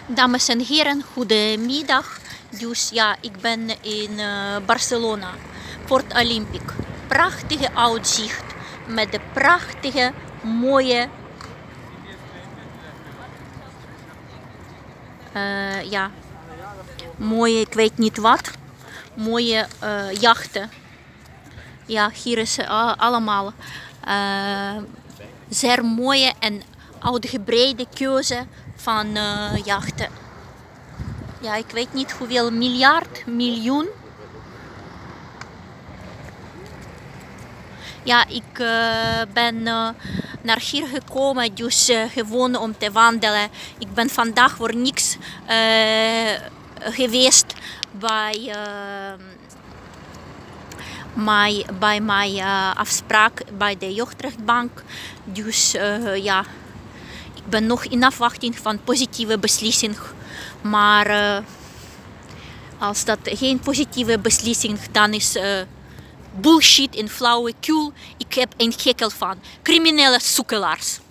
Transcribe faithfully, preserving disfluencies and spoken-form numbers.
Dames en heren, goedemiddag. Dus ja, ik ben in uh, Barcelona, Port Olympic. Prachtige uitzicht met de prachtige, mooie, uh, ja, mooie, ik weet niet wat, mooie uh, jachten. Ja, hier is uh, allemaal uh, zeer mooie en uitgebreide keuze van uh, jachten. Ja, ik weet niet hoeveel miljard, miljoen. Ja, ik uh, ben uh, naar hier gekomen, dus uh, gewoon om te wandelen. Ik ben vandaag voor niks uh, geweest bij, uh, my, bij mijn uh, afspraak bij de jeugdrechtbank. Dus uh, ja, ik ben nog in afwachting van positieve beslissing. Maar uh, als dat geen positieve beslissing, dan is uh, bullshit en flauwekul. Ik heb een hekel van criminele sukkelaars.